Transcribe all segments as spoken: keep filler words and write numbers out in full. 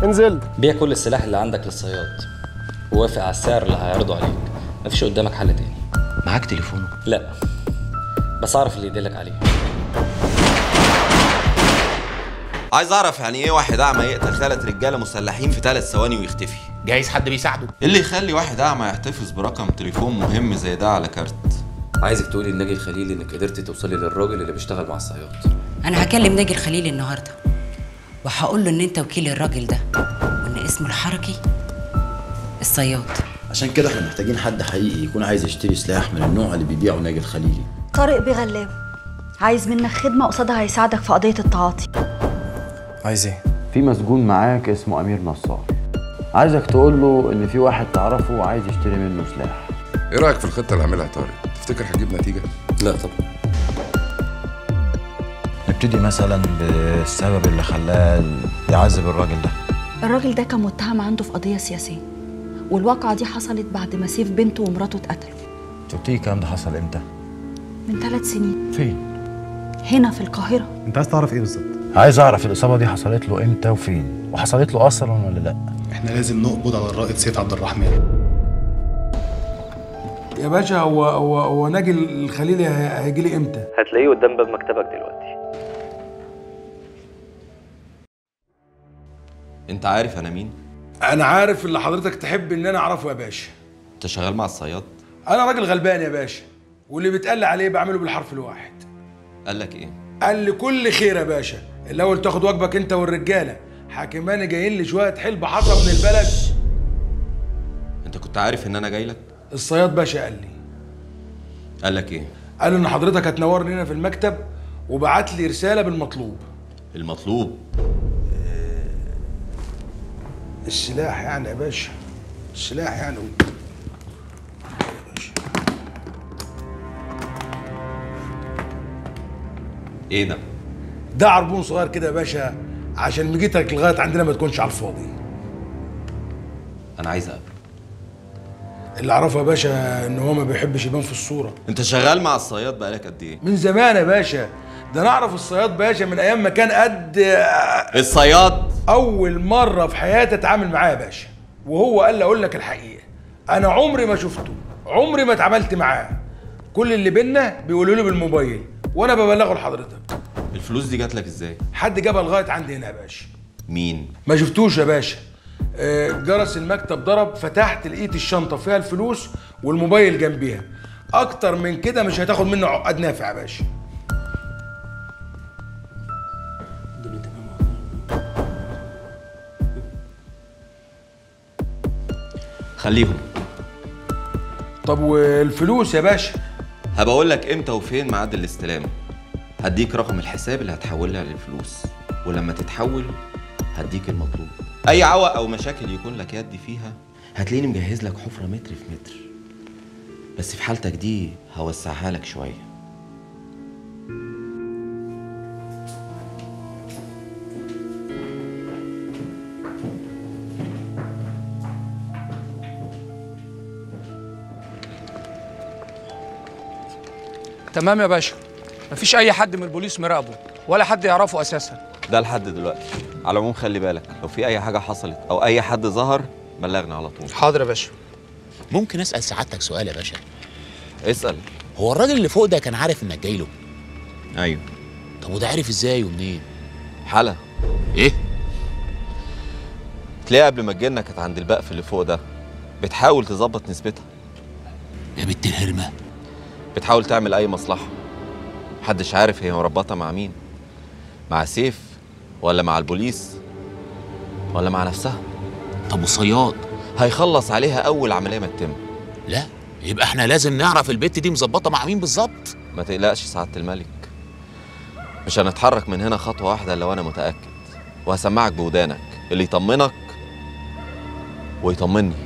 انزل. بيع كل السلاح اللي عندك للصياد، ووافق على السعر اللي هيعرضه عليك. مفيش قدامك حل تاني. معاك تليفونه؟ لا، بس اعرف اللي يدلك عليه. عايز اعرف يعني ايه واحد اعمى يقتل ثلاث رجاله مسلحين في ثلاث ثواني ويختفي؟ جايز حد بيساعده. ايه اللي يخلي واحد اعمى يحتفظ برقم تليفون مهم زي ده على كارت؟ عايزك تقولي لناجي الخليلي انك قدرتي توصلي للراجل اللي بيشتغل مع الصياد. انا هكلم ناجي الخليلي النهارده وهقول له ان انت وكيل الراجل ده، وان اسمه الحركي الصياد. عشان كده احنا محتاجين حد حقيقي يكون عايز يشتري سلاح من النوع اللي بيبيعه ناجي الخليلي. طارق بغلاوي عايز منك خدمه قصادها هيساعدك في قضيه التعاطي. عايز ايه؟ في مسجون معاك اسمه امير نصار، عايزك تقول له ان في واحد تعرفه وعايز يشتري منه سلاح. ايه رايك في الخطه اللي عاملها طارق؟ تفتكر هتجيب نتيجه؟ لا طبعا. نبتدي مثلا بالسبب اللي خلاه يعذب الراجل ده. الراجل ده كان متهم عنده في قضيه سياسيه، والواقعه دي حصلت بعد ما سيف بنته ومراته اتقتلوا. شفتي الكلام ده حصل امتى؟ من ثلاث سنين. فين؟ هنا في القاهره. انت عايز تعرف ايه بالظبط؟ عايز اعرف الاصابه دي حصلت له امتى وفين، وحصلت له اصلا ولا لا. احنا لازم نقبض على الرائد سيد عبد الرحمن. يا باشا هو هو هو ناجي الخليلي هيجي لي امتى؟ هتلاقيه قدام باب مكتبك دلوقتي. انت عارف انا مين؟ انا عارف اللي حضرتك تحب ان انا اعرفه يا باشا. انت شغال مع الصياد؟ انا راجل غلبان يا باشا، واللي بيتقال عليه بعمله بالحرف الواحد. قال لك ايه؟ قال لي كل خير يا باشا، الاول تاخد واجبك انت والرجاله، حاكماني جايين لي شويه حلبة حصى من البلد. انت كنت عارف ان انا جاي لك؟ الصياد باشا قال لي. قال لك ايه؟ قال لي ان حضرتك هتنورني هنا في المكتب، وبعت لي رساله بالمطلوب. المطلوب؟ السلاح يعني يا باشا، السلاح يعني. ايه ده؟ ده عربون صغير كده يا باشا، عشان مجيتك لغايه عندنا ما تكونش على الفاضي. انا عايز اقابله. اللي اعرفه يا باشا ان هو ما بيحبش يبان في الصوره. انت شغال مع الصياد بقالك قد ايه؟ من زمان يا باشا، ده انا اعرف الصياد باشا من ايام ما كان قد الصياد. اول مره في حياتي اتعامل معاه يا باشا، وهو قال لي اقول لك الحقيقه، انا عمري ما شفته، عمري ما اتعاملت معاه، كل اللي بينا بيقولوا له بالموبايل وانا ببلغه لحضرتك. الفلوس دي جات لك ازاي؟ حد جابها لغايه عندي هنا يا باشا. مين؟ ما شفتوش يا باشا. آه، جرس المكتب ضرب، فتحت لقيت الشنطه فيها الفلوس والموبايل جنبيها. اكتر من كده مش هتاخد منه عقد نافع يا باشا. خليهم. طب والفلوس يا باشا؟ هبقى اقول لك امتى وفين ميعاد الاستلام. هديك رقم الحساب اللي هتحول لي على الفلوس، ولما تتحول هديك المطلوب. اي عوق او مشاكل يكون لك يد فيها هتلاقيني مجهز لك حفره متر في متر، بس في حالتك دي هوسعها لك شويه. تمام يا باشا، مفيش اي حد من البوليس مراقبه ولا حد يعرفه اساسا. ده لحد دلوقتي. على العموم خلي بالك، لو في اي حاجه حصلت او اي حد ظهر بلغنا على طول. حاضر يا باشا. ممكن اسال سعادتك سؤال يا باشا؟ اسال. هو الراجل اللي فوق ده كان عارف انك جاي له؟ ايوه. طب وده عارف ازاي ومنين؟ حلا. ايه؟ تلاقيها قبل ما تجيلنا كانت عند البقف اللي فوق ده، بتحاول تظبط نسبتها. يا بنت الهرمه. بتحاول تعمل اي مصلحه، محدش عارف هي مربطه مع مين، مع سيف ولا مع البوليس ولا مع نفسها. طب والصياد؟ هيخلص عليها اول عمليه ما تتم. لا، يبقى احنا لازم نعرف البت دي مظبطه مع مين بالظبط. ما تقلقش سعاده الملك، مش هنتحرك من هنا خطوه واحده الا وانا متاكد، وهسمعك بودانك اللي يطمنك ويطمني.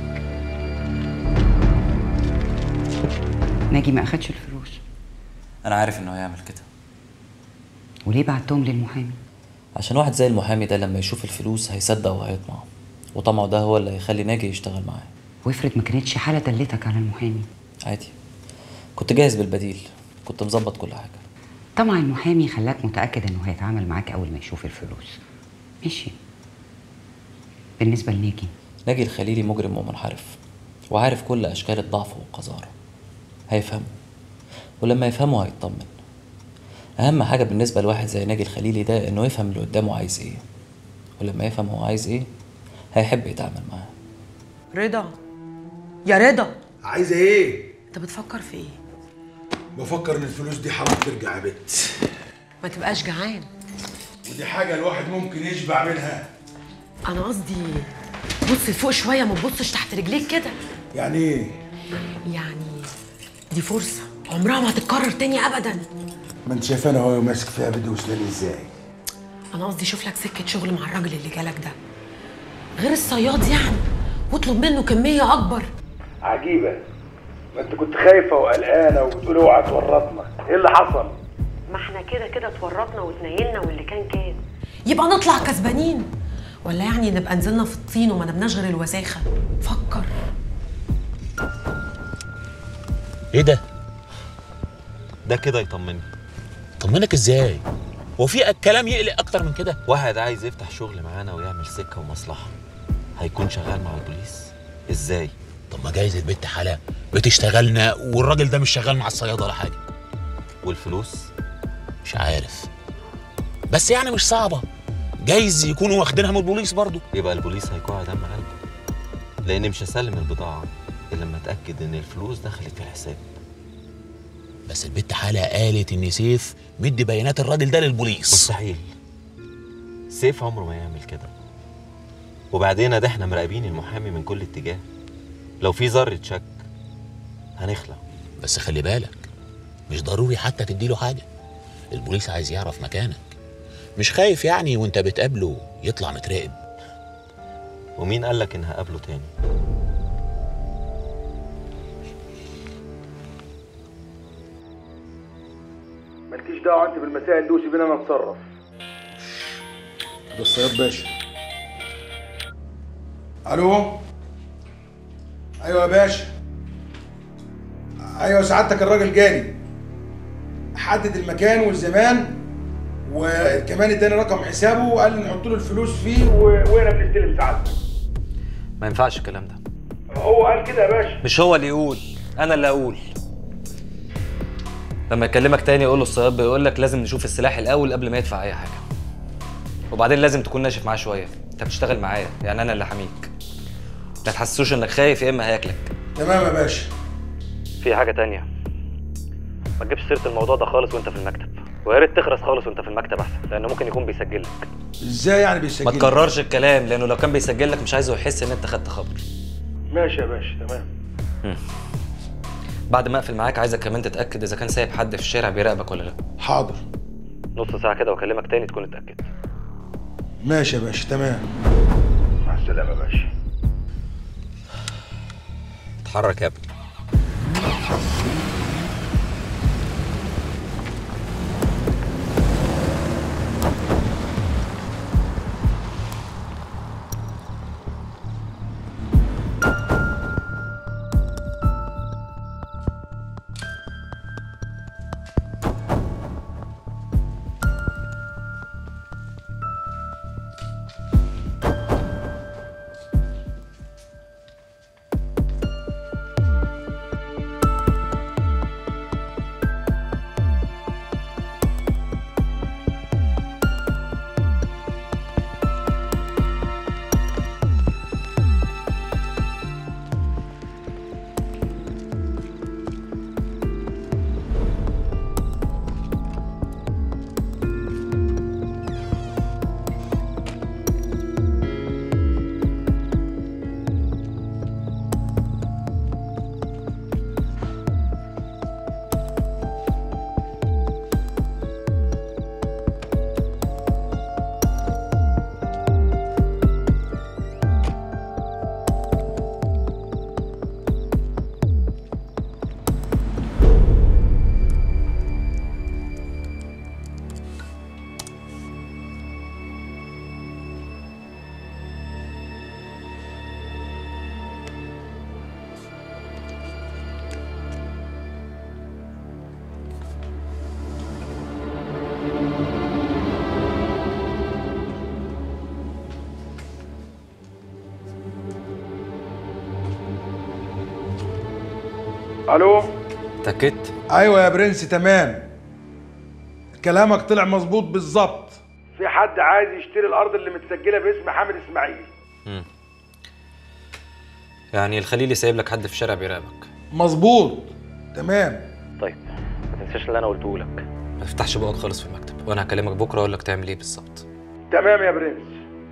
ناجي ما اخدش الفلوس. انا عارف انه هيعمل كده. وليه بعتهم للمحامي؟ عشان واحد زي المحامي ده لما يشوف الفلوس هيصدق وهيطمع، وطمعه ده هو اللي هيخلي ناجي يشتغل معاه. وافرض ما كانتش حاله دلتك على المحامي؟ عادي، كنت جاهز بالبديل، كنت مظبط كل حاجه. طمع المحامي خلاك متاكد انه هيتعامل معاك اول ما يشوف الفلوس. ماشي، بالنسبه لناجي؟ ناجي الخليلي مجرم ومنحرف، وعارف كل اشكال الضعف والقذاره. هيفهمه، ولما يفهمه هيطمن. اهم حاجه بالنسبه لواحد زي ناجي الخليلي ده انه يفهم اللي قدامه عايز ايه، ولما يفهم هو عايز ايه هيحب يتعامل معاه. رضا، يا رضا، عايزه ايه؟ انت بتفكر في ايه؟ بفكر ان الفلوس دي حرام ترجع يا بت. ما تبقاش جعان. ودي حاجه الواحد ممكن يشبع منها. انا قصدي بص لفوق شويه، ما تبصش تحت رجليك كده. يعني ايه؟ يعني دي فرصه عمرها ما هتتكرر تاني ابدا. ما انت شايف انا هو ماسك فيها بدي وسناني ازاي؟ انا قصدي شوف لك سكه شغل مع الراجل اللي جالك ده غير الصياد يعني، واطلب منه كميه اكبر. عجيبه، ما انت كنت خايفه وقلقانه وبتقول اوعى تورطنا، ايه اللي حصل؟ ما احنا كده كده اتورطنا واتنيلنا واللي كان كان، يبقى نطلع كسبانين ولا يعني نبقى نزلنا في الطين وما نبناش غير الوساخه؟ فكر. ايه ده؟ ده كده يطمني. طمنك ازاي؟ هو في الكلام يقلق اكتر من كده؟ واحد عايز يفتح شغل معانا ويعمل سكه ومصلحه هيكون شغال مع البوليس ازاي؟ طب ما جايز البت حالة بتشتغلنا والراجل ده مش شغال مع الصيادة ولا حاجة. والفلوس؟ مش عارف، بس يعني مش صعبة، جايز يكونوا واخدينها من البوليس برضو. يبقى البوليس هيكون دم قلبه، لأني مش هسلم البضاعة إلا لما أتأكد إن الفلوس دخلت في الحساب. بس البت حالة قالت إن سيف مدي بيانات الراجل ده للبوليس. مستحيل، سيف عمره ما يعمل كده. وبعدين ده احنا مراقبين المحامي من كل اتجاه، لو في ذرة شك هنخلع. بس خلي بالك، مش ضروري حتى تديله حاجة، البوليس عايز يعرف مكانك، مش خايف يعني وانت بتقابله يطلع متراقب. ومين قالك ان هقابله تاني؟ مالكيش دعوه انت بالمسائل دي وسيبيني انا اتصرف. ده الصياد باشا. الو. ايوه يا باشا. ايوه سعادتك الراجل جالي، حدد المكان والزمان وكمان اداني رقم حسابه وقال لي نحط له الفلوس فيه وانا بنستلم سعادتك. ما ينفعش الكلام ده. هو قال كده يا باشا. مش هو اللي يقول، انا اللي اقول. لما يكلمك تاني قول له الصياد بيقول لك لازم نشوف السلاح الاول قبل ما يدفع اي حاجه، وبعدين لازم تكون ناشف معاه شويه، انت بتشتغل معايا يعني انا اللي حاميك، ما تحسسوش انك خايف يا اما هياكلك. تمام يا باشا. في حاجه تانية، ما تجيبش سيره الموضوع ده خالص وانت في المكتب، ويا ريت تخرس خالص وانت في المكتب احسن، لانه ممكن يكون بيسجل لك. ازاي يعني بيسجل؟ ما تكررش الكلام، لانه لو كان بيسجل لك مش عايزه يحس ان انت خدت خبر. ماشي يا باشا. تمام. مم. بعد ما اقفل معاك عايزك كمان تتاكد اذا كان سايب حد في الشارع بيراقبك ولا لا. حاضر. نص ساعه كده واكلمك تاني تكون اتاكدت. ماشي يا باشا. تمام. مع السلامه يا باشا. اتحرك يا ابني. الو. اتاكدت؟ ايوه يا برنس تمام. كلامك طلع مظبوط بالظبط. في حد عايز يشتري الارض اللي متسجله باسم حامد اسماعيل. امم يعني الخليلي سايب لك حد في الشارع بيراقبك؟ مظبوط تمام. طيب ما تنساش اللي انا قلته لك، ما تفتحش بقك خالص في المكتب، وانا هكلمك بكره اقول لك تعمل ايه بالظبط. تمام يا برنس.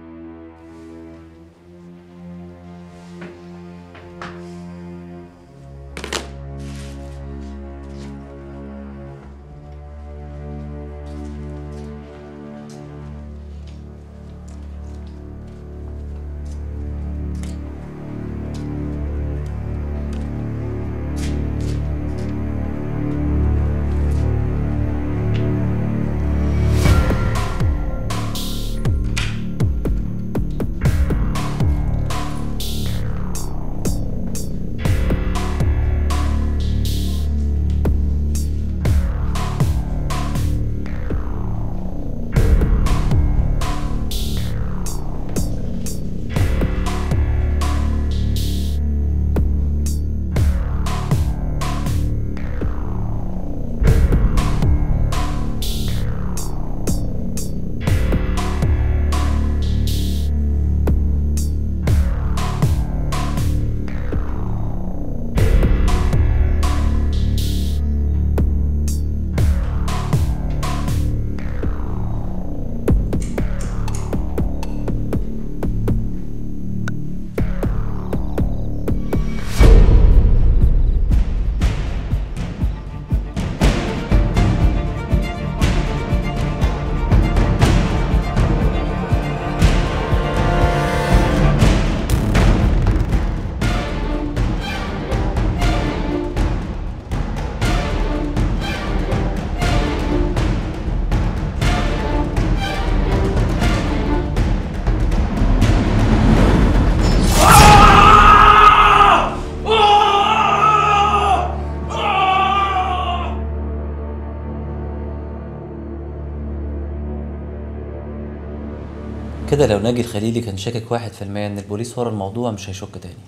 كده لو ناجي الخليلي كان شاكك واحد في المية ان البوليس ورا الموضوع مش هيشك تاني.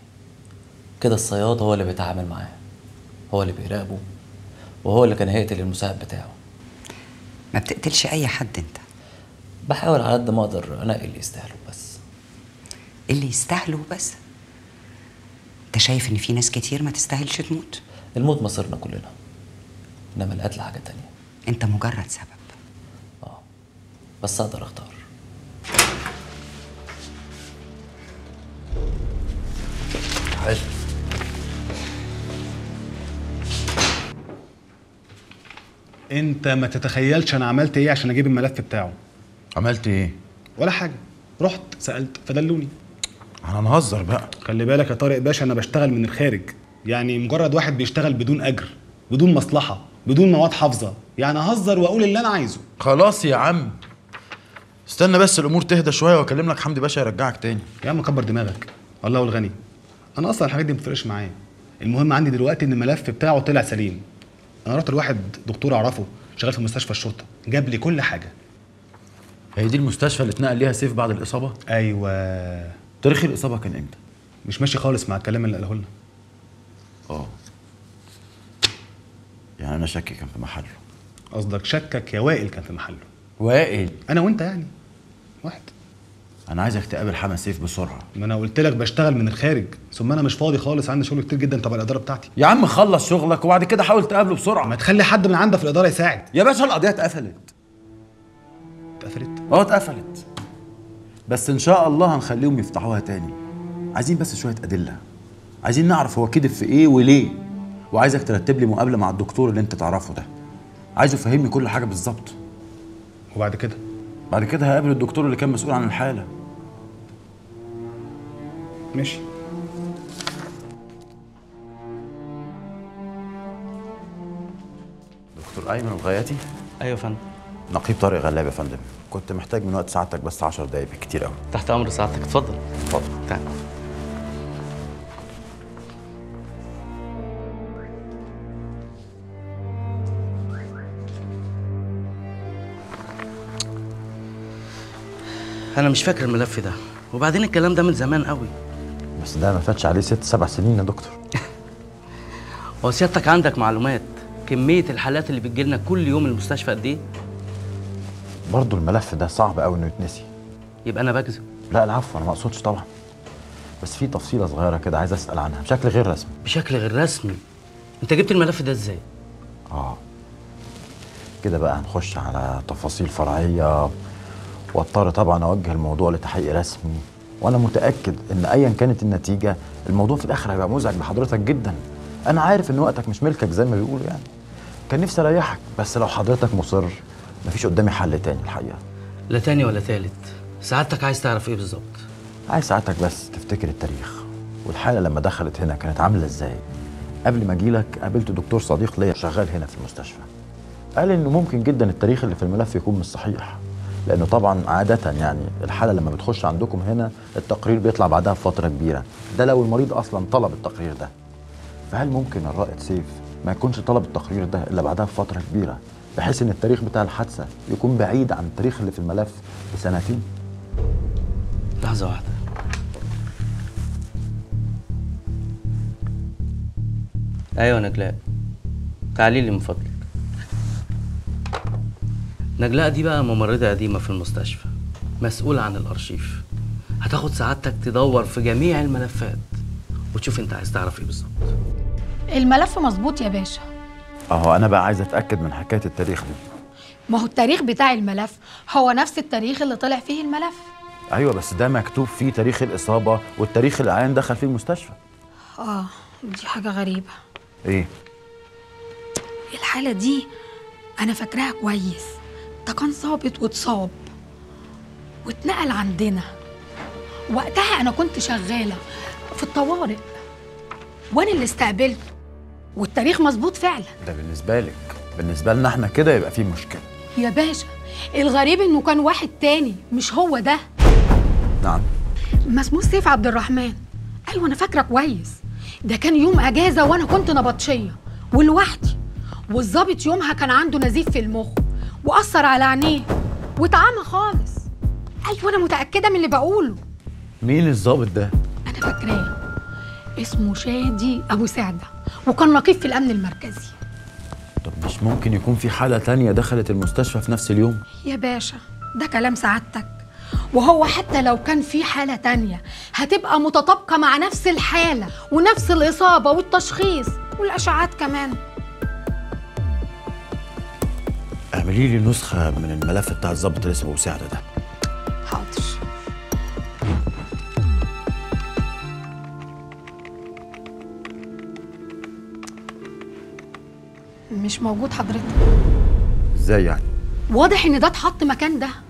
كده الصياد هو اللي بيتعامل معاه، هو اللي بيراقبه، وهو اللي كان هيقتل المساعد بتاعه. ما بتقتلش اي حد انت. بحاول على قد ما اقدر انقي اللي يستاهلوا بس. اللي يستاهلوا بس؟ انت شايف ان في ناس كتير ما تستاهلش تموت؟ الموت مصيرنا كلنا، انما القتل حاجة تانية. انت مجرد سبب. اه بس اقدر اختار. حلو. انت ما تتخيلش انا عملت ايه عشان اجيب الملف بتاعه. عملت ايه؟ ولا حاجه، رحت سالت فدلوني. احنا نهزر بقى. خلي بالك يا طارق باشا، انا بشتغل من الخارج، يعني مجرد واحد بيشتغل بدون اجر، بدون مصلحه، بدون مواد حافظه، يعني اهزر واقول اللي انا عايزه. خلاص يا عم، استنى بس الامور تهدى شويه واكلم لك حمدي باشا يرجعك تاني. يا عم كبر دماغك، الله والغني. انا اصلا الحاجات دي ما بتفرقش معايا، المهم عندي دلوقتي ان الملف بتاعه طلع سليم. انا رحت لواحد دكتور اعرفه شغال في مستشفى الشرطه، جاب لي كل حاجه. هي دي المستشفى اللي اتنقل ليها سيف بعد الاصابه؟ ايوه. تاريخ الاصابه كان امتى؟ مش ماشي خالص مع الكلام اللي قاله لنا. اه يعني انا شكي كان في محله. قصدك شكك يا وائل كان في محله؟ وائل؟ انا وانت يعني واحد. انا عايزك تقابل حما سيف بسرعه. ما انا قلت لك بشتغل من الخارج، ثم انا مش فاضي خالص، عندي شغل كتير جدا تبع الاداره بتاعتي. يا عم خلص شغلك وبعد كده حاول تقابله بسرعه. ما تخلي حد من عندك في الاداره يساعد. يا باشا القضيه اتقفلت. اتقفلت؟ اه اتقفلت، بس ان شاء الله هنخليهم يفتحوها تاني. عايزين بس شويه ادله، عايزين نعرف هو كذب في ايه وليه، وعايزك ترتب لي مقابله مع الدكتور اللي انت تعرفه ده، عايزه يفهمني كل حاجه بالظبط. وبعد كده؟ بعد كده هقابل الدكتور اللي كان مسؤول عن الحاله. ماشي. دكتور ايمن الغياتي؟ ايوه يا فندم. نقيب طارق غلاب يا فندم، كنت محتاج من وقت سعادتك بس عشر دقايق بالكتير قوي. تحت امر سعادتك، اتفضل. اتفضل. تعال. انا مش فاكر الملف ده، وبعدين الكلام ده من زمان قوي. بس ده ما فاتش عليه ست سبع سنين يا دكتور. هو سيادتك عندك معلومات كميه الحالات اللي بتجيلنا كل يوم المستشفى قد ايه؟ برضه الملف ده صعب قوي انه يتنسي. يبقى انا بكذب. لا العفو، انا ما اقصدش طبعا، بس في تفصيله صغيره كده عايز اسال عنها بشكل غير رسمي. بشكل غير رسمي؟ انت جبت الملف ده ازاي؟ اه كده بقى هنخش على تفاصيل فرعيه، واضطر طبعا اوجه الموضوع لتحقيق رسمي، وانا متاكد ان ايا كانت النتيجه الموضوع في الاخر هيبقى مزعج لحضرتك جدا. انا عارف ان وقتك مش ملكك زي ما بيقولوا يعني، كان نفسي اريحك، بس لو حضرتك مصر مفيش قدامي حل تاني الحقيقه. لا تاني ولا تالت. سعادتك عايز تعرف ايه بالظبط؟ عايز ساعتك بس تفتكر التاريخ، والحاله لما دخلت هنا كانت عامله ازاي. قبل ما اجيلك قابلت دكتور صديق ليا شغال هنا في المستشفى، قال انه ممكن جدا التاريخ اللي في الملف يكون مش صحيح، لانه طبعا عاده يعني الحاله لما بتخش عندكم هنا التقرير بيطلع بعدها بفتره كبيره، ده لو المريض اصلا طلب التقرير ده. فهل ممكن الرائد سيف ما يكونش طلب التقرير ده الا بعدها بفتره كبيره، بحيث ان التاريخ بتاع الحادثه يكون بعيد عن التاريخ اللي في الملف بسنتين؟ لحظه واحده. ايوه نجلاء، تعالي لي من فضلك. نجلاء دي بقى ممرضة قديمة في المستشفى، مسؤولة عن الأرشيف. هتاخد سعادتك تدور في جميع الملفات وتشوف انت عايز تعرف ايه بالظبط. الملف مظبوط يا باشا. اهو انا بقى عايز اتاكد من حكايه التاريخ دي. ما هو التاريخ بتاع الملف هو نفس التاريخ اللي طلع فيه الملف. ايوه بس ده مكتوب فيه تاريخ الاصابه والتاريخ اللي العيان دخل فيه المستشفى. اه دي حاجة غريبة. ايه؟ الحالة دي أنا فاكراها كويس، ده كان ظابط واتصاب واتنقل عندنا. وقتها أنا كنت شغالة في الطوارئ وأنا اللي استقبلته، والتاريخ مظبوط فعلا. ده بالنسبة لك، بالنسبة لنا احنا كده يبقى فيه مشكلة. يا باشا الغريب إنه كان واحد تاني مش هو ده. نعم. ما اسمه سيف عبد الرحمن. أيوة أنا فاكرة كويس، ده كان يوم أجازة وأنا كنت نبطشية ولوحدي، والظابط يومها كان عنده نزيف في المخ وأثر على عينيه واتعمى خالص. أيوة أنا متأكدة من اللي بقوله. مين الظابط ده؟ أنا فاكراه، اسمه شادي أبو سعدة، وكان نقيب في الأمن المركزي. طب مش ممكن يكون في حالة تانية دخلت المستشفى في نفس اليوم؟ يا باشا ده كلام سعادتك، وهو حتى لو كان في حالة تانية هتبقى متطابقة مع نفس الحالة ونفس الإصابة والتشخيص والأشعات كمان. اعملي لي نسخة من الملف بتاع الظابط اللي اسمه أبو سعدة ده. حاضر. مش موجود حضرتك. ازاي يعني؟ واضح ان ده اتحط مكان ده.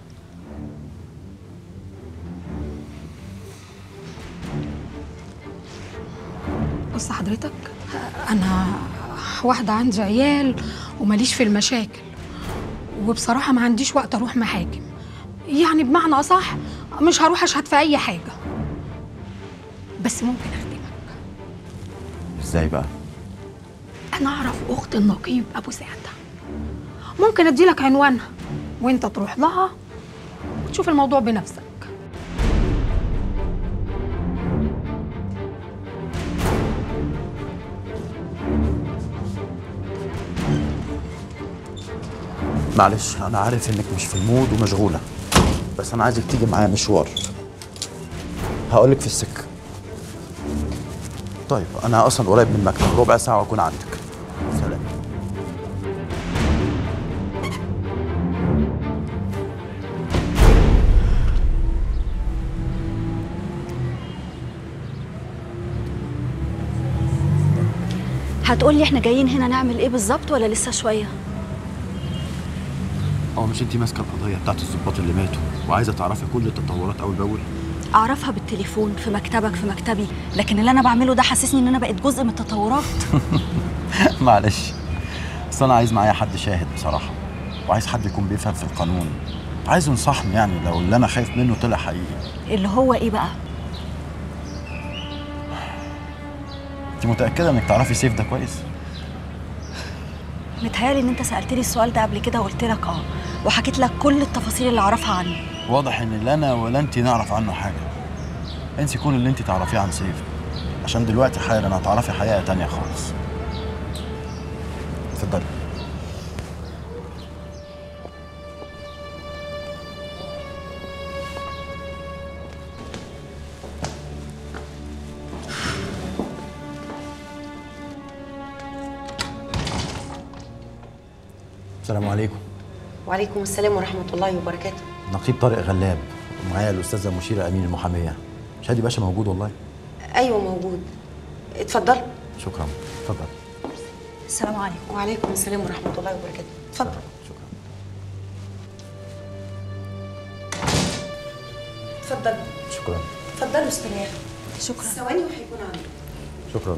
بص حضرتك، انا واحدة عندي عيال وماليش في المشاكل، وبصراحة ما عنديش وقت اروح محاكم، يعني بمعنى اصح مش هروح اشهد في اي حاجة، بس ممكن اخدمك. ازاي بقى؟ انا اعرف اخت النقيب ابو سعدة، ممكن اديلك عنوانها وانت تروح لها وتشوف الموضوع بنفسك. معلش انا عارف انك مش في المود ومشغولة، بس انا عايزك تيجي معايا مشوار، هقولك في السكة. طيب انا اصلا قريب من المكتب، ربع ساعة واكون عندك. سلام. هتقولي احنا جايين هنا نعمل ايه بالظبط ولا لسه شويه؟ اه مش انتي ماسكه القضيه بتاعت الضباط اللي ماتوا وعايزه تعرفي كل التطورات اول باول؟ اعرفها بالتليفون، في مكتبك في مكتبي، لكن اللي انا بعمله ده حسسني ان انا بقيت جزء من التطورات. معلش، بس انا عايز معايا حد شاهد بصراحه، وعايز حد يكون بيفهم في القانون، عايز ينصحني يعني لو اللي انا خايف منه طلع حقيقي. اللي هو ايه بقى؟ انت متاكده انك تعرفي سيف ده كويس؟ متهيألي ان انت سالتني السؤال ده قبل كده وقلت لك اه، وحكيت لك كل التفاصيل اللي اعرفها عنه. واضح ان لا انا ولا انت نعرف عنه حاجه. انسي كل اللي انت تعرفيه عن سيف، عشان دلوقتي حالا هتعرفي حقيقه تانية خالص. اتفضلي. السلام عليكم. وعليكم السلام ورحمه الله وبركاته. نقيب طارق غلاب، ومعايا الاستاذه مشيره امين المحاميه. شادي باشا موجود والله؟ ايوه موجود. اتفضل. شكرا. اتفضل. السلام عليكم. وعليكم السلام ورحمه الله وبركاته. اتفضل. شكرا. اتفضل. شكرا. اتفضلوا استريحوا. شكرا. ثواني وهيكون عندك. شكرا.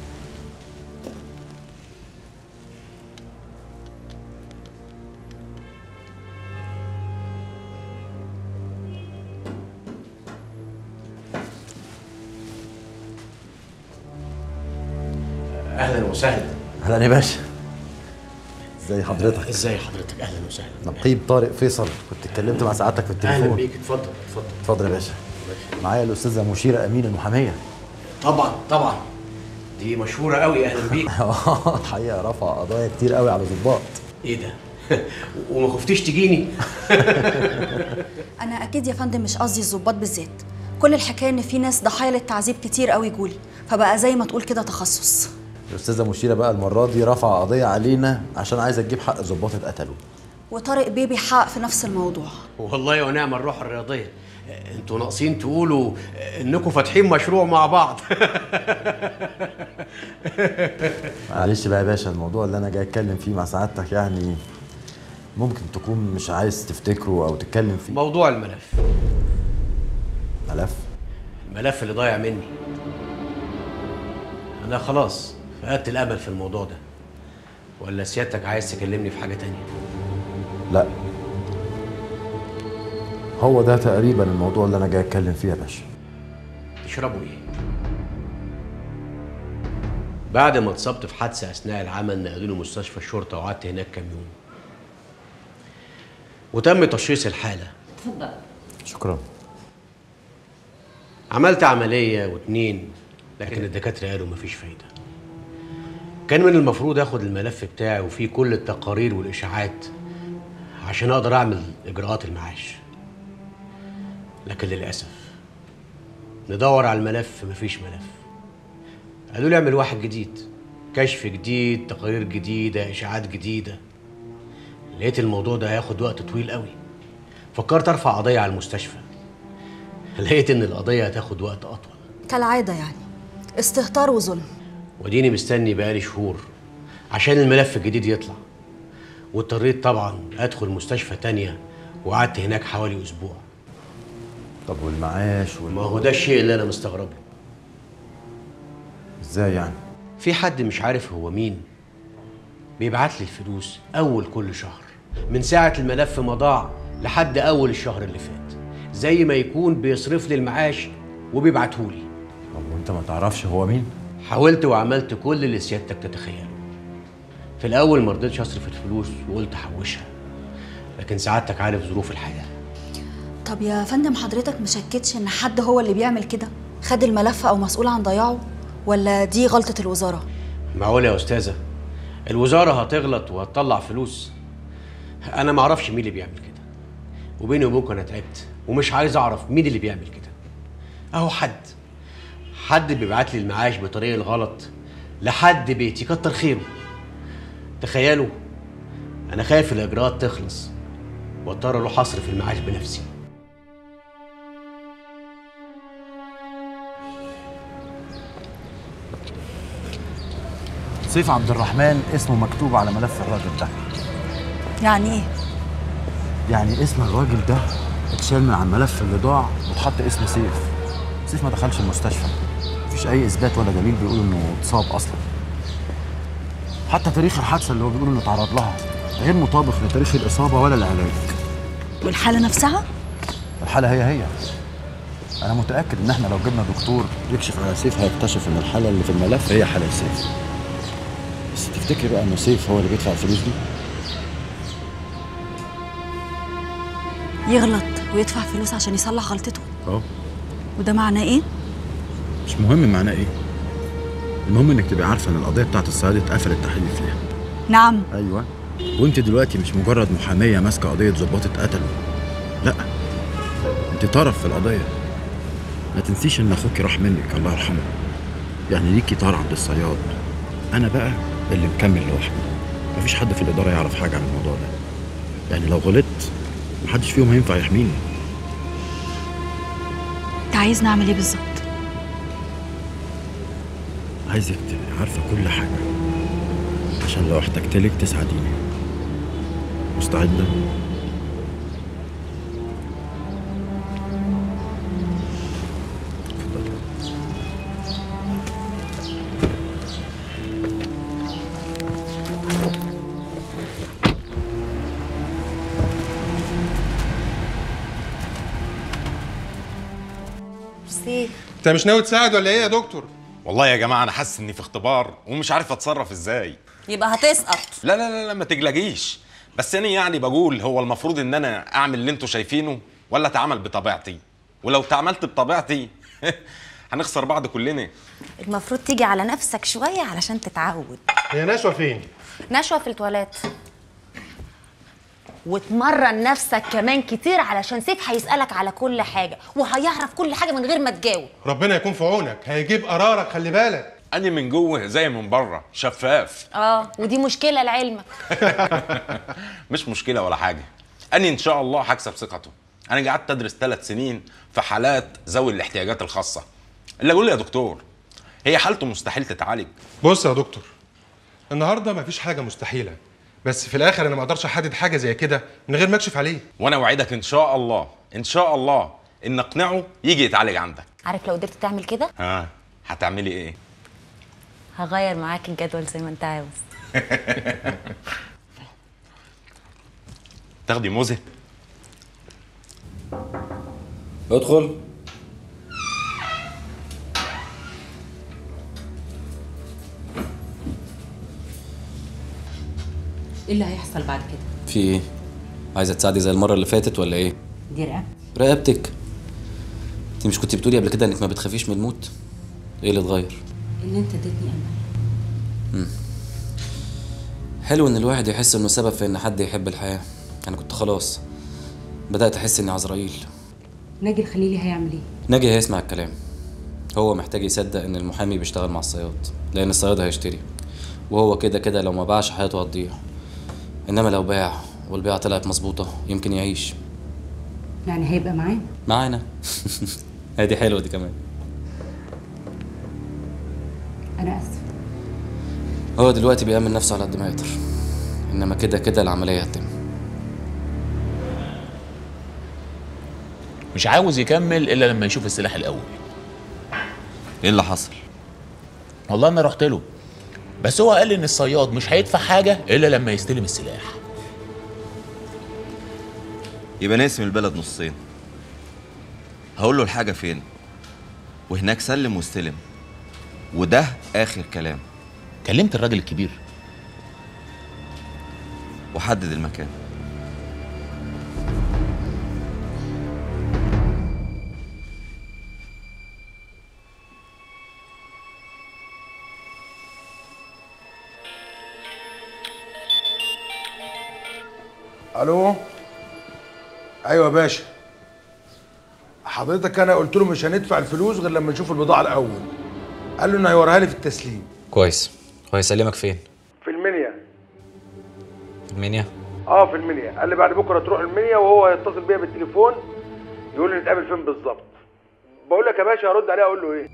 اهلا وسهلا. اهلا يا باشا. ازي حضرتك؟ ازي حضرتك؟ اهلا وسهلا. نقيب طارق فيصل، كنت اتكلمت مع سعادتك في التليفون. اهلا بيك. اتفضل اتفضل. اتفضل يا باشا. معايا الاستاذه مشيره امين المحاميه. طبعا طبعا، دي مشهوره قوي. اهلا بيك. الحقيقه رفع قضايا كتير قوي على ضباط. ايه ده؟ وما خفتيش تجيني؟ انا اكيد يا فندم مش قصدي الظباط بالذات، كل الحكايه ان في ناس ضحايا للتعذيب كتير قوي جولي، فبقى زي ما تقول كده تخصص. الاستاذه مشيره بقى المره دي رفع قضيه علينا عشان عايزه تجيب حق ظباط اتقتلوا. وطارق بيه بيحقق في نفس الموضوع. والله ونعم الروح الرياضيه. انتوا ناقصين تقولوا انكم فاتحين مشروع مع بعض. معلش بقى يا باشا، الموضوع اللي انا جاي اتكلم فيه مع سعادتك يعني ممكن تكون مش عايز تفتكره او تتكلم فيه. موضوع الملف. ملف؟ الملف اللي ضايع مني. انا خلاص فقدت الامل في الموضوع ده. ولا سيادتك عايز تكلمني في حاجه تانية؟ لا، هو ده تقريبا الموضوع اللي انا جاي اتكلم فيه يا باشا. تشربوا ايه؟ بعد ما اتصبت في حادثه اثناء العمل نقلوني مستشفى الشرطه وقعدت هناك كام يوم. وتم تشخيص الحاله. اتفضل. شكرا. عملت عمليه واتنين، لكن الدكاتره قالوا مفيش فايده. كان من المفروض اخد الملف بتاعي وفيه كل التقارير والاشاعات عشان اقدر اعمل اجراءات المعاش. لكن للاسف ندور على الملف مفيش ملف. قالوا لي اعمل واحد جديد، كشف جديد، تقارير جديده، اشاعات جديده. لقيت الموضوع ده هياخد وقت طويل قوي. فكرت ارفع قضيه على المستشفى. لقيت ان القضيه هتاخد وقت اطول. كالعاده يعني استهتار وظلم. وديني مستني بقالي شهور عشان الملف الجديد يطلع. واضطريت طبعا ادخل مستشفى تانية وقعدت هناك حوالي اسبوع. طب والمعاش وال... ما هو ده الشيء اللي انا مستغربه. ازاي يعني؟ في حد مش عارف هو مين بيبعت لي الفلوس اول كل شهر من ساعه الملف ما ضاع لحد اول الشهر اللي فات، زي ما يكون بيصرف لي المعاش وبيبعتهولي. طب وانت ما تعرفش هو مين؟ حاولت وعملت كل اللي سيادتك تتخيله. في الاول ما رضيتش اصرف الفلوس وقلت احوشها، لكن سعادتك عارف ظروف الحياه. طب يا فندم حضرتك مشكتش ان حد هو اللي بيعمل كده، خد الملف او مسؤول عن ضياعه، ولا دي غلطه الوزاره؟ معقول يا استاذه الوزاره هتغلط وهتطلع فلوس؟ انا ما اعرفش مين اللي بيعمل كده، وبيني وبينكم انا تعبت ومش عايز اعرف مين اللي بيعمل كده. اهو حد حد بيبعت لي المعاش بطريقه الغلط لحد بيتي كتر خيره. تخيلوا انا خايف الاجراءات تخلص واضطر اروح اصرف المعاش بنفسي. سيف عبد الرحمن اسمه مكتوب على ملف الراجل ده. يعني ايه؟ يعني اسم الراجل ده اتشال من على الملف اللي ضاع واتحط اسم سيف. سيف ما دخلش المستشفى، مفيش اي اثبات ولا دليل بيقول انه اتصاب اصلا. حتى تاريخ الحادثه اللي هو بيقول انه اتعرض لها غير مطابق لتاريخ الاصابه ولا العلاج. والحاله نفسها؟ الحاله هي هي. انا متاكد ان احنا لو جبنا دكتور يكشف على سيف هيكتشف ان الحاله اللي في الملف هي حاله سيف. بس تفتكري بقى انه سيف هو اللي بيدفع الفلوس دي؟ يغلط ويدفع فلوس عشان يصلح غلطته. اه. وده معناه ايه؟ مش مهم معناه ايه. المهم انك تبقي عارفه ان القضيه بتاعت الصياد اتقفل التحقيق فيها. نعم. ايوه. وانت دلوقتي مش مجرد محاميه ماسكه قضيه ظباط اتقتلوا، لا، انت طرف في القضيه. ما تنسيش ان اخوكي راح منك الله يرحمه، يعني ليكي طار عند الصياد. انا بقى اللي مكمل لوحدي، مفيش حد في الاداره يعرف حاجه عن الموضوع ده، يعني لو غلطت محدش فيهم هينفع يحميني. انت عايز نعمل ايه بالظبط؟ عايزك تبقي عارفه كل حاجه عشان لو احتجتلك تساعديني. مستعده؟ ميرسي. انت مش ناوي تساعد ولا ايه يا دكتور؟ والله يا جماعه انا حاسس اني في اختبار ومش عارف اتصرف ازاي. يبقى هتسقط. لا لا لا, لا ما تقلقيش، بس انا يعني بقول هو المفروض ان انا اعمل اللي انتوا شايفينه ولا اتعامل بطبيعتي؟ ولو تعاملت بطبيعتي هنخسر بعض كلنا. المفروض تيجي على نفسك شويه علشان تتعود. هي نشوى فين؟ نشوى في التواليت. وتمرن نفسك كمان كتير علشان سيف هيسألك على كل حاجة وهيعرف كل حاجة من غير ما تجاوب. ربنا يكون في عونك، هيجيب قرارك خلي بالك. أنا من جوه زي من بره شفاف. اه ودي مشكلة لعلمك. مش مشكلة ولا حاجة، أنا إن شاء الله هكسب ثقته. أنا قعدت أدرس ثلاث سنين في حالات ذوي الاحتياجات الخاصة. اللي أقول له يا دكتور هي حالته مستحيل تتعالج. بص يا دكتور، النهارده مفيش حاجة مستحيلة، بس في الاخر انا ما اقدرش احدد حاجه زي كده من غير ما اكشف عليه. وانا اوعدك ان شاء الله ان شاء الله ان اقنعه يجي يتعالج عندك. عارف لو قدرت تعمل كده ها هتعملي ايه؟ هغير معاك الجدول زي ما انت عاوز. تاخدي موزه؟ ادخل. ايه اللي هيحصل بعد كده؟ في ايه؟ عايزه تساعدي زي المره اللي فاتت ولا ايه؟ دي رقبتي. رقبتك؟ انت مش كنت بتقولي قبل كده انك ما بتخافيش من الموت؟ ايه اللي اتغير؟ ان انت اديتني امل. امم حلو ان الواحد يحس انه سبب في ان حد يحب الحياه. انا كنت خلاص بدات احس اني عزرائيل. ناجي الخليلي هيعمل ايه؟ ناجي هيسمع الكلام. هو محتاج يصدق ان المحامي بيشتغل مع الصياد، لان الصياد هيشتري، وهو كده كده لو ما باعش حياته هتضيع. انما لو باع والبيعه طلعت مظبوطه يمكن يعيش. يعني هيبقى معانا؟ معانا. هادي حلوه دي كمان. انا اسف. هو دلوقتي بيأمن نفسه على قد ما يقدر، انما كده كده العمليه هتتم. مش عاوز يكمل الا لما يشوف السلاح الاول. ايه اللي حصل؟ والله انا رحت له، بس هو قال لي ان الصياد مش هيدفع حاجه الا لما يستلم السلاح. يبقى نقسم البلد نصين، هقول له الحاجه فين وهناك سلم واستلم، وده اخر كلام. كلمت الراجل الكبير وحدد المكان. الو. ايوه يا باشا، حضرتك انا قلت له مش هندفع الفلوس غير لما نشوف البضاعه الاول. قال له انه هيوريها لي في التسليم. كويس. هو هيسلمك فين؟ في المنيا. المنيا؟ اه في المنيا. قال لي بعد بكره تروح المنيا وهو هيتصل بيا بالتليفون يقول لي نتقابل فين بالظبط. بقول لك يا باشا هرد عليه اقول له ايه؟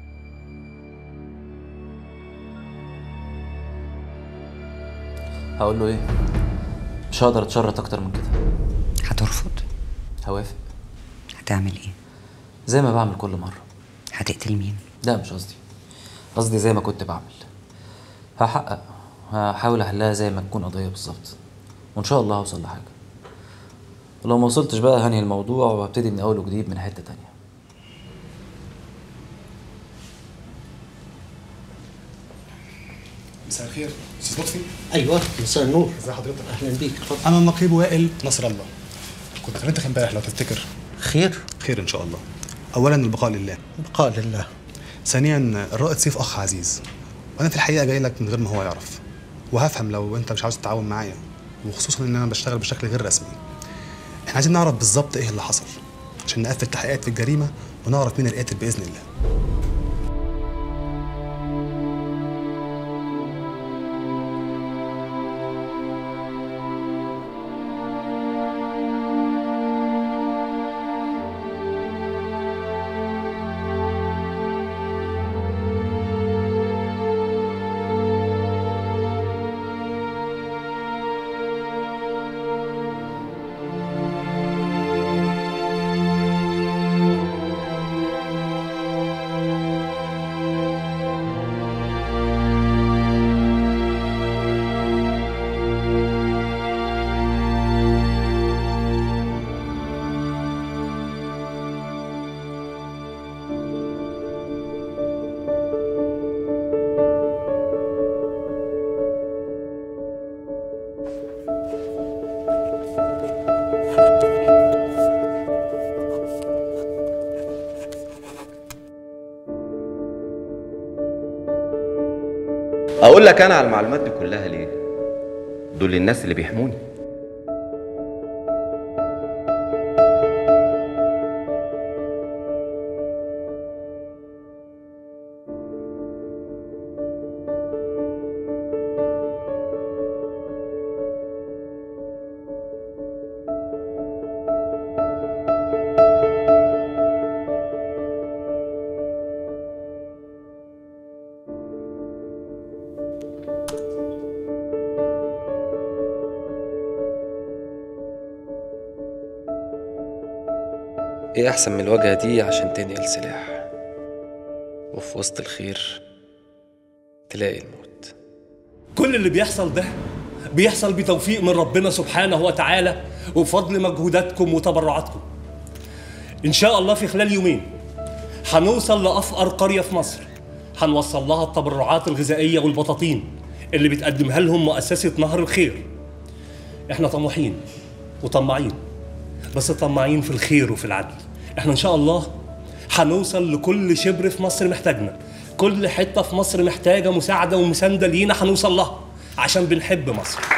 هقول له ايه؟ مش هقدر اتشرط اكتر من كده. هترفض؟ هوافق. هتعمل ايه؟ زي ما بعمل كل مره. هتقتل مين؟ لا مش قصدي، قصدي زي ما كنت بعمل. هحقق، هحاول احلها زي ما تكون قضيه بالظبط، وان شاء الله هوصل لحاجه. ولو ما وصلتش بقى هنهي الموضوع وهبتدي من اول وجديد من حته تانية. مساء الخير استاذ لطفي. ايوه مساء النور. ازي حضرتك؟ اهلا بيك. اتفضل. انا النقيب وائل نصر الله. كنت كلمتك امبارح لو تفتكر. خير؟ خير ان شاء الله. اولا البقاء لله. البقاء لله. ثانيا الرائد سيف اخ عزيز، وانا في الحقيقه جاي لك من غير ما هو يعرف. وهفهم لو انت مش عاوز تتعاون معايا، وخصوصا ان انا بشتغل بشكل غير رسمي. احنا عايزين نعرف بالظبط ايه اللي حصل عشان نقفل تحقيقات في الجريمه ونعرف مين القاتل باذن الله. اقول لك انا على المعلومات دي كلها ليه؟ دول الناس اللي بيحموني. ايه احسن من الواجهة دي عشان تنقل سلاح وفي وسط الخير تلاقي الموت؟ كل اللي بيحصل ده بيحصل بتوفيق من ربنا سبحانه وتعالى وبفضل مجهوداتكم وتبرعاتكم. ان شاء الله في خلال يومين هنوصل لافقر قرية في مصر، هنوصل لها التبرعات الغذائية والبطاطين اللي بتقدمها لهم مؤسسة نهر الخير. احنا طموحين وطماعين، بس طماعين في الخير وفي العدل. احنا ان شاء الله هنوصل لكل شبر في مصر محتاجنا، كل حتة في مصر محتاجة مساعدة ومساندة لينا هنوصل لها عشان بنحب مصر.